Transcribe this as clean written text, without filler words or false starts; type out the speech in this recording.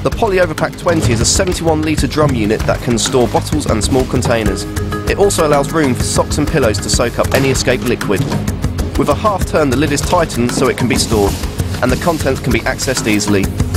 The Poly Overpack 20 is a 71 litre drum unit that can store bottles and small containers. It also allows room for socks and pillows to soak up any escaped liquid. With a half turn, the lid is tightened so it can be stored, and the contents can be accessed easily.